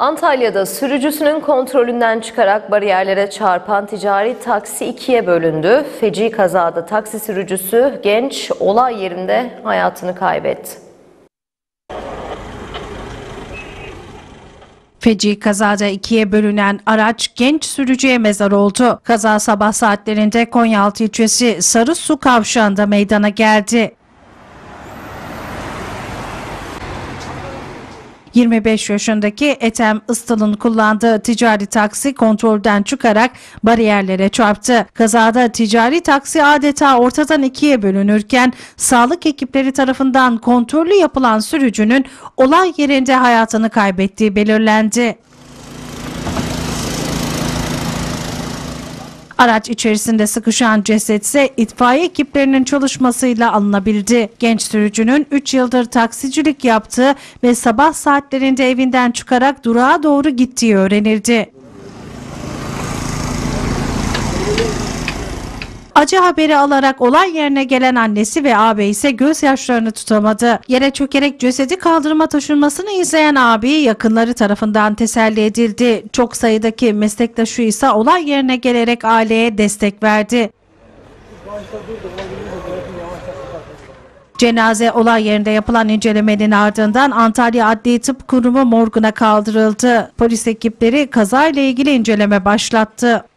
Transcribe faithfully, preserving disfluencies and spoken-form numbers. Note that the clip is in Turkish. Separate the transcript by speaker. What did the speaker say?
Speaker 1: Antalya'da sürücüsünün kontrolünden çıkarak bariyerlere çarpan ticari taksi ikiye bölündü. Feci kazada taksi sürücüsü genç olay yerinde hayatını kaybetti.
Speaker 2: Feci kazada ikiye bölünen araç genç sürücüye mezar oldu. Kaza sabah saatlerinde Konyaaltı ilçesi Sarısu kavşağında meydana geldi. yirmi beş yaşındaki Ethem Istal'ın kullandığı ticari taksi kontrolden çıkarak bariyerlere çarptı. Kazada ticari taksi adeta ortadan ikiye bölünürken sağlık ekipleri tarafından kontrollü yapılan sürücünün olay yerinde hayatını kaybettiği belirlendi. Araç içerisinde sıkışan ceset ise itfaiye ekiplerinin çalışmasıyla alınabildi. Genç sürücünün üç yıldır taksicilik yaptığı ve sabah saatlerinde evinden çıkarak durağa doğru gittiği öğrenildi. Acı haberi alarak olay yerine gelen annesi ve ağabey ise gözyaşlarını tutamadı. Yere çökerek cesedi kaldırıma taşınmasını izleyen abi yakınları tarafından teselli edildi. Çok sayıdaki meslektaşı ise olay yerine gelerek aileye destek verdi. Cenaze olay yerinde yapılan incelemenin ardından Antalya Adli Tıp Kurumu morguna kaldırıldı. Polis ekipleri kazayla ilgili inceleme başlattı.